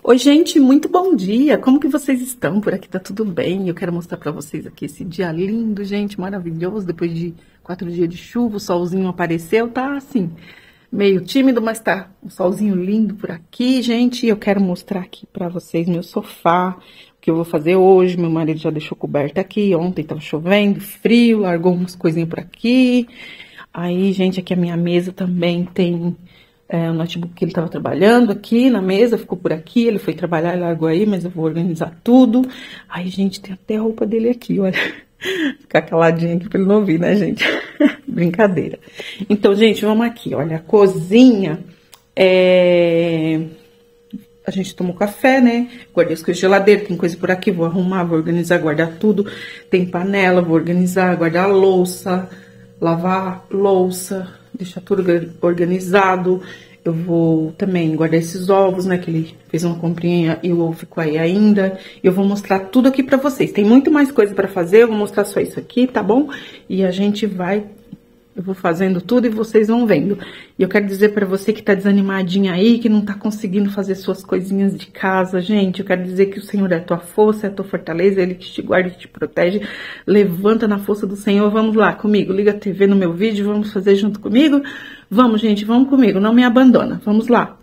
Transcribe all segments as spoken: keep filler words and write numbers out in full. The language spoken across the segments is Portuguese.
Oi, gente, muito bom dia! Como que vocês estão? Por aqui tá tudo bem? Eu quero mostrar pra vocês aqui esse dia lindo, gente, maravilhoso. Depois de quatro dias de chuva, o solzinho apareceu, tá assim, meio tímido, mas tá um solzinho lindo por aqui, gente. E eu quero mostrar aqui pra vocês meu sofá, o que eu vou fazer hoje. Meu marido já deixou coberto aqui, ontem tava chovendo, frio, largou umas coisinhas por aqui. Aí, gente, aqui a minha mesa também tem... É, o notebook que ele estava trabalhando aqui na mesa, ficou por aqui, ele foi trabalhar e largou aí, mas eu vou organizar tudo. Aí, gente, tem até a roupa dele aqui, olha. Ficar caladinho aqui pra ele não ouvir, né, gente? Brincadeira. Então, gente, vamos aqui, olha, a cozinha, é... a gente tomou café, né? Guardei as coisas de geladeira, tem coisa por aqui, vou arrumar, vou organizar, guardar tudo. Tem panela, vou organizar, guardar a louça, lavar louça, deixar tudo organizado. Eu vou também guardar esses ovos, né, que ele fez uma comprinha e o ovo ficou aí ainda. Eu vou mostrar tudo aqui pra vocês. Tem muito mais coisa pra fazer, eu vou mostrar só isso aqui, tá bom? E a gente vai... Eu vou fazendo tudo e vocês vão vendo. E eu quero dizer pra você que tá desanimadinha aí, que não tá conseguindo fazer suas coisinhas de casa, gente. Eu quero dizer que o Senhor é a tua força, é a tua fortaleza, Ele que te guarda e te protege. Levanta na força do Senhor. Vamos lá comigo, liga a T V no meu vídeo, vamos fazer junto comigo? Vamos, gente, vamos comigo, não me abandona. Vamos lá.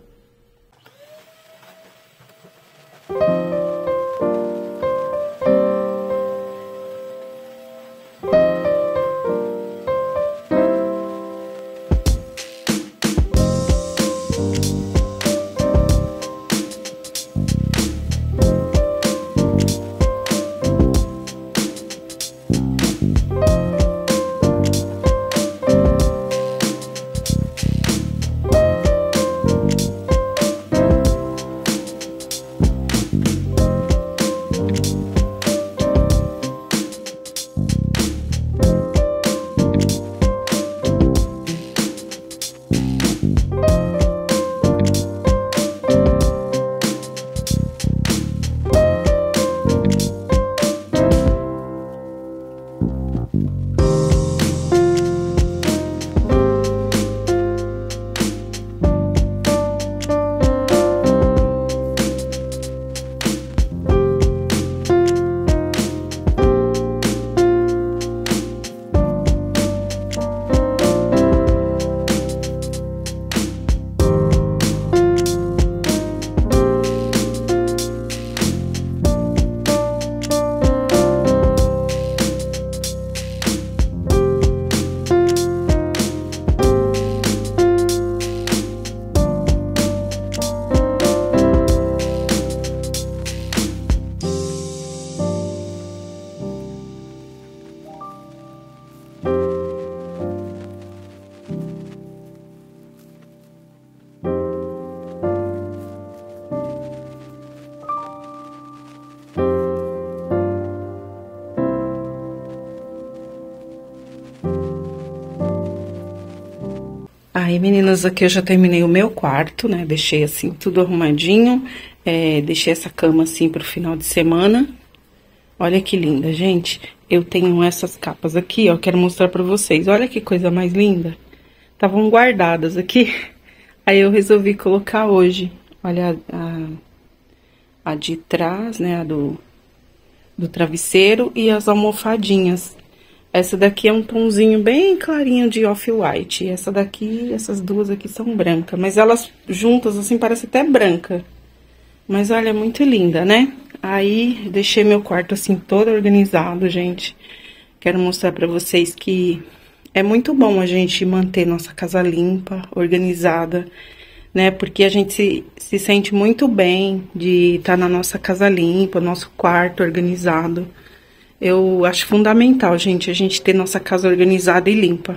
Aí, meninas, aqui eu já terminei o meu quarto, né? Deixei, assim, tudo arrumadinho. É, deixei essa cama, assim, pro final de semana. Olha que linda, gente. Eu tenho essas capas aqui, ó. Quero mostrar pra vocês. Olha que coisa mais linda. Estavam guardadas aqui. Aí eu resolvi colocar hoje. Olha a, a de trás, né? A do, do travesseiro e as almofadinhas. Essa daqui é um tonzinho bem clarinho de off-white. Essa daqui, essas duas aqui são brancas. Mas elas juntas, assim, parece até branca. Mas olha, é muito linda, né? Aí, deixei meu quarto, assim, todo organizado, gente. Quero mostrar pra vocês que é muito bom a gente manter nossa casa limpa, organizada, né? Porque a gente se, se sente muito bem de estar na nossa casa limpa, nosso quarto organizado. Eu acho fundamental, gente, a gente ter nossa casa organizada e limpa.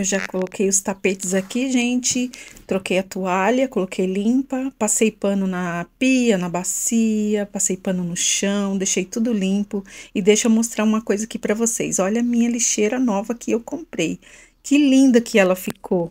Eu já coloquei os tapetes aqui, gente. Troquei a toalha, coloquei limpa. Passei pano na pia, na bacia. Passei pano no chão, deixei tudo limpo. E deixa eu mostrar uma coisa aqui pra vocês. Olha a minha lixeira nova que eu comprei. Que linda que ela ficou.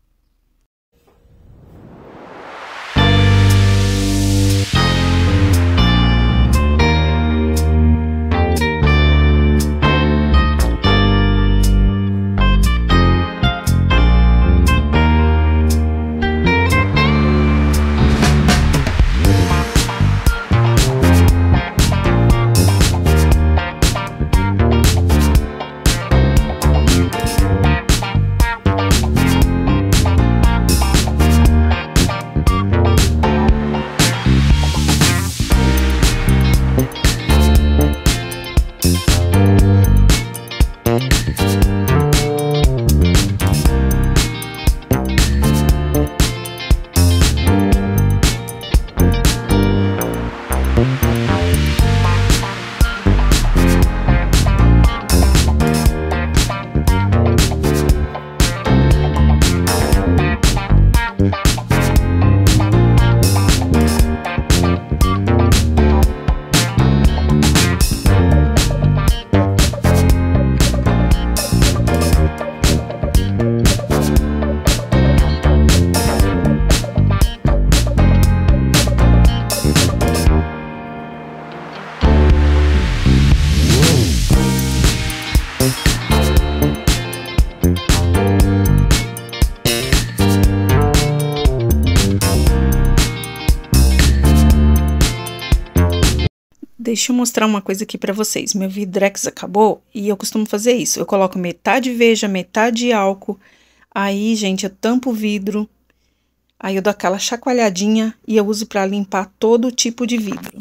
Deixa eu mostrar uma coisa aqui pra vocês. Meu Vidrex acabou e eu costumo fazer isso. Eu coloco metade Veja, metade álcool. Aí, gente, eu tampo o vidro. Aí eu dou aquela chacoalhadinha e eu uso pra limpar todo tipo de vidro.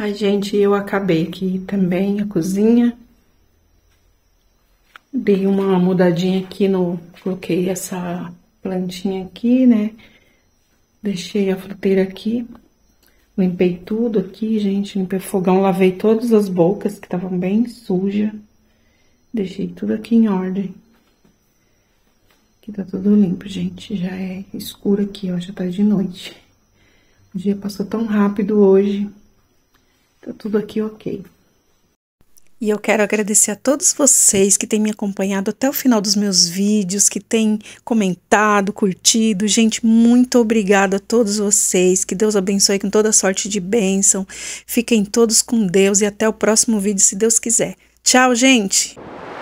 Ai, gente, eu acabei aqui também a cozinha. Dei uma mudadinha aqui no... Coloquei essa plantinha aqui, né? Deixei a fruteira aqui. Limpei tudo aqui, gente. Limpei o fogão, lavei todas as bocas que estavam bem sujas. Deixei tudo aqui em ordem. Aqui tá tudo limpo, gente. Já é escuro aqui, ó. Já tá de noite. O dia passou tão rápido hoje. Tá tudo aqui ok. E eu quero agradecer a todos vocês que têm me acompanhado até o final dos meus vídeos, que têm comentado, curtido. Gente, muito obrigada a todos vocês. Que Deus abençoe com toda sorte de bênção. Fiquem todos com Deus e até o próximo vídeo, se Deus quiser. Tchau, gente!